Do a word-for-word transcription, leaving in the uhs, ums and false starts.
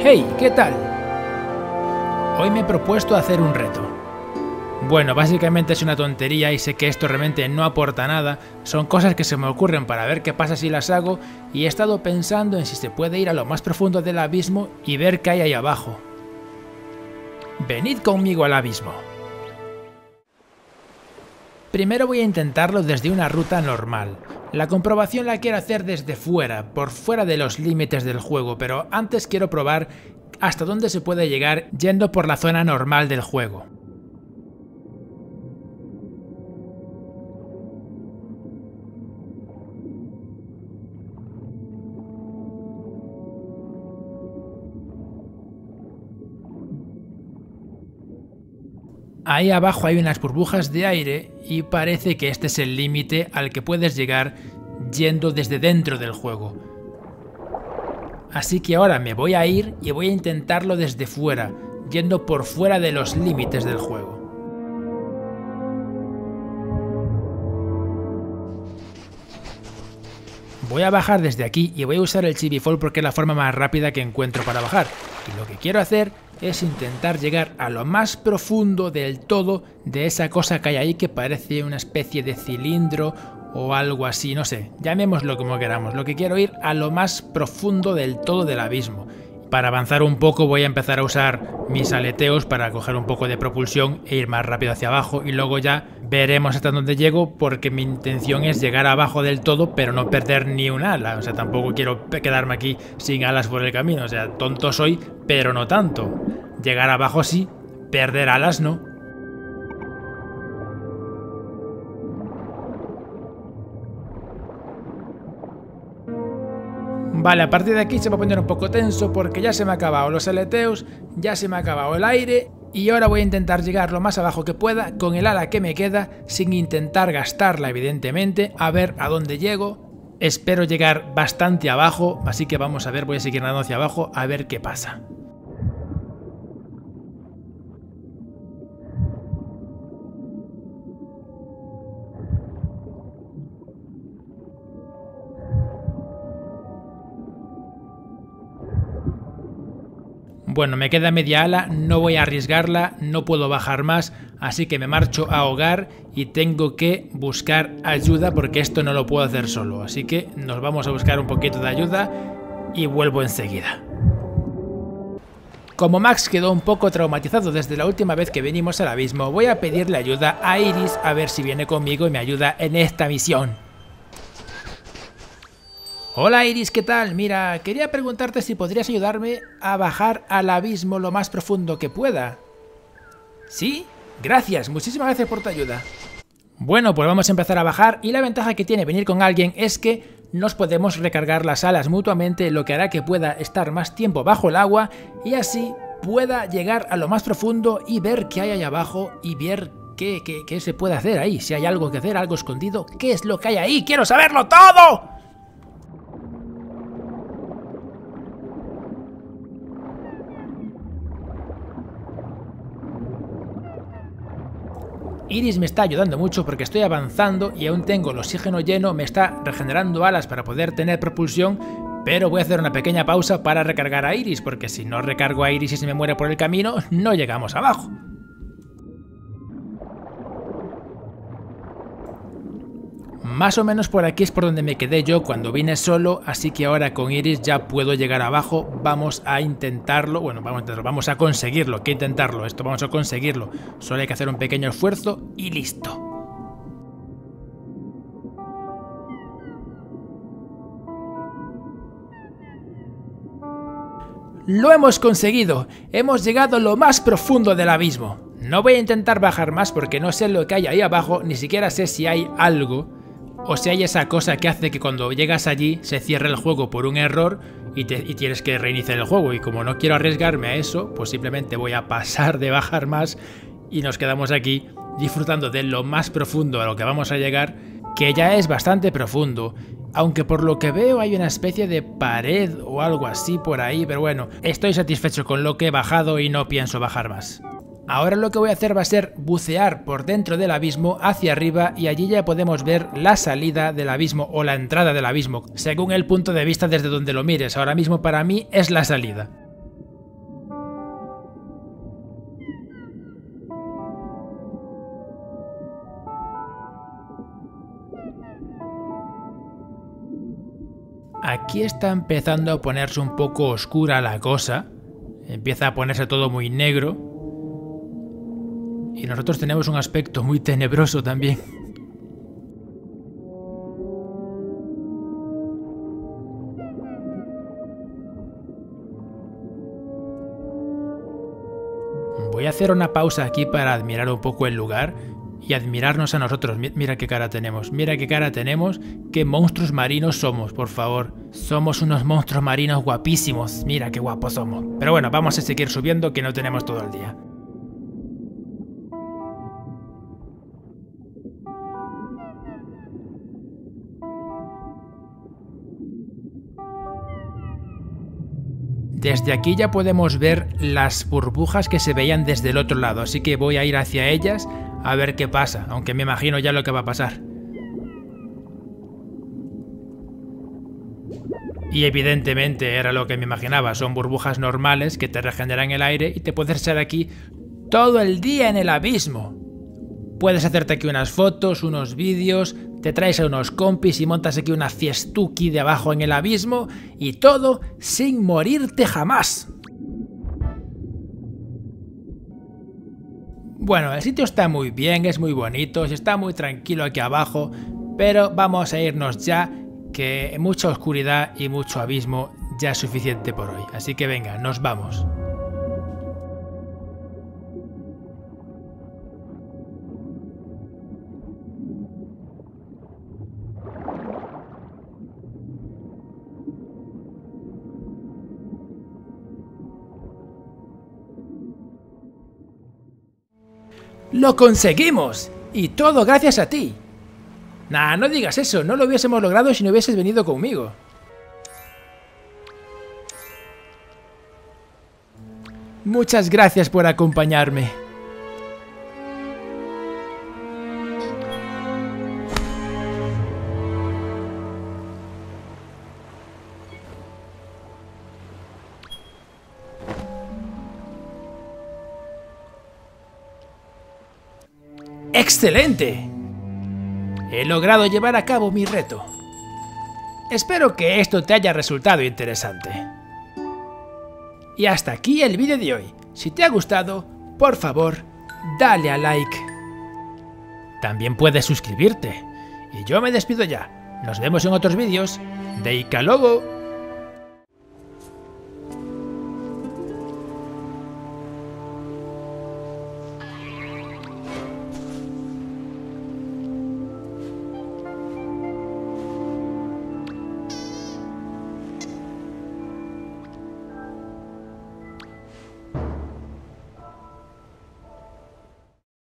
¡Hey! ¿Qué tal? Hoy me he propuesto hacer un reto. Bueno, básicamente es una tontería y sé que esto realmente no aporta nada, son cosas que se me ocurren para ver qué pasa si las hago y he estado pensando en si se puede ir a lo más profundo del abismo y ver qué hay ahí abajo. Venid conmigo al abismo. Primero voy a intentarlo desde una ruta normal. La comprobación la quiero hacer desde fuera, por fuera de los límites del juego, pero antes quiero probar hasta dónde se puede llegar yendo por la zona normal del juego. Ahí abajo hay unas burbujas de aire y parece que este es el límite al que puedes llegar yendo desde dentro del juego. Así que ahora me voy a ir y voy a intentarlo desde fuera, yendo por fuera de los límites del juego. Voy a bajar desde aquí y voy a usar el Chibi Fall porque es la forma más rápida que encuentro para bajar. Y lo que quiero hacer es intentar llegar a lo más profundo del todo de esa cosa que hay ahí que parece una especie de cilindro o algo así, no sé, llamémoslo como queramos. Lo que quiero ir a lo más profundo del todo del abismo. Para avanzar un poco voy a empezar a usar mis aleteos para coger un poco de propulsión e ir más rápido hacia abajo y luego ya veremos hasta dónde llego porque mi intención es llegar abajo del todo pero no perder ni un ala, o sea, tampoco quiero quedarme aquí sin alas por el camino, o sea, tonto soy pero no tanto. Llegar abajo sí, perder alas no. Vale, a partir de aquí se va a poner un poco tenso porque ya se me han acabado los aleteos, ya se me ha acabado el aire y ahora voy a intentar llegar lo más abajo que pueda con el ala que me queda sin intentar gastarla evidentemente, a ver a dónde llego. Espero llegar bastante abajo, así que vamos a ver, voy a seguir nadando hacia abajo a ver qué pasa. Bueno, me queda media ala, no voy a arriesgarla, no puedo bajar más, así que me marcho a ahogar y tengo que buscar ayuda porque esto no lo puedo hacer solo. Así que nos vamos a buscar un poquito de ayuda y vuelvo enseguida. Como Max quedó un poco traumatizado desde la última vez que venimos al abismo, voy a pedirle ayuda a Iris a ver si viene conmigo y me ayuda en esta misión. Hola Iris, ¿qué tal? Mira, quería preguntarte si podrías ayudarme a bajar al abismo lo más profundo que pueda. ¿Sí? Gracias, muchísimas gracias por tu ayuda. Bueno, pues vamos a empezar a bajar y la ventaja que tiene venir con alguien es que nos podemos recargar las alas mutuamente, lo que hará que pueda estar más tiempo bajo el agua y así pueda llegar a lo más profundo y ver qué hay ahí abajo y ver qué, qué, qué se puede hacer ahí. Si hay algo que hacer, algo escondido, ¿qué es lo que hay ahí? ¡Quiero saberlo todo! Iris me está ayudando mucho porque estoy avanzando y aún tengo el oxígeno lleno, me está regenerando alas para poder tener propulsión, pero voy a hacer una pequeña pausa para recargar a Iris, porque si no recargo a Iris y se me muere por el camino, no llegamos abajo. Más o menos por aquí es por donde me quedé yo cuando vine solo, así que ahora con Iris ya puedo llegar abajo. Vamos a intentarlo, bueno, vamos a intentarlo, vamos a conseguirlo, que intentarlo, esto vamos a conseguirlo. Solo hay que hacer un pequeño esfuerzo y listo. ¡Lo hemos conseguido! Hemos llegado a lo más profundo del abismo. No voy a intentar bajar más porque no sé lo que hay ahí abajo, ni siquiera sé si hay algo. O si hay esa cosa que hace que cuando llegas allí se cierre el juego por un error y, te, y tienes que reiniciar el juego. Y como no quiero arriesgarme a eso, pues simplemente voy a pasar de bajar más y nos quedamos aquí disfrutando de lo más profundo a lo que vamos a llegar, que ya es bastante profundo. Aunque por lo que veo hay una especie de pared o algo así por ahí, pero bueno, estoy satisfecho con lo que he bajado y no pienso bajar más. Ahora lo que voy a hacer va a ser bucear por dentro del abismo hacia arriba y allí ya podemos ver la salida del abismo o la entrada del abismo, según el punto de vista desde donde lo mires. Ahora mismo para mí es la salida. Aquí está empezando a ponerse un poco oscura la cosa. Empieza a ponerse todo muy negro. Y nosotros tenemos un aspecto muy tenebroso también. Voy a hacer una pausa aquí para admirar un poco el lugar y admirarnos a nosotros. Mira qué cara tenemos, mira qué cara tenemos, qué monstruos marinos somos, por favor. Somos unos monstruos marinos guapísimos, mira qué guapos somos. Pero bueno, vamos a seguir subiendo que no tenemos todo el día. Desde aquí ya podemos ver las burbujas que se veían desde el otro lado, así que voy a ir hacia ellas a ver qué pasa, aunque me imagino ya lo que va a pasar. Y evidentemente era lo que me imaginaba, son burbujas normales que te regeneran el aire y te puedes echar aquí todo el día en el abismo. Puedes hacerte aquí unas fotos, unos vídeos, te traes a unos compis y montas aquí una fiestuki de abajo en el abismo y todo sin morirte jamás. Bueno, el sitio está muy bien, es muy bonito, está muy tranquilo aquí abajo, pero vamos a irnos ya, que mucha oscuridad y mucho abismo ya es suficiente por hoy. Así que venga, nos vamos. ¡Lo conseguimos! Y todo gracias a ti. Nah, no digas eso, no lo hubiésemos logrado si no hubieses venido conmigo. Muchas gracias por acompañarme. ¡Excelente! He logrado llevar a cabo mi reto. Espero que esto te haya resultado interesante. Y hasta aquí el vídeo de hoy. Si te ha gustado, por favor, dale a like. También puedes suscribirte. Y yo me despido ya. Nos vemos en otros vídeos de Icalogo.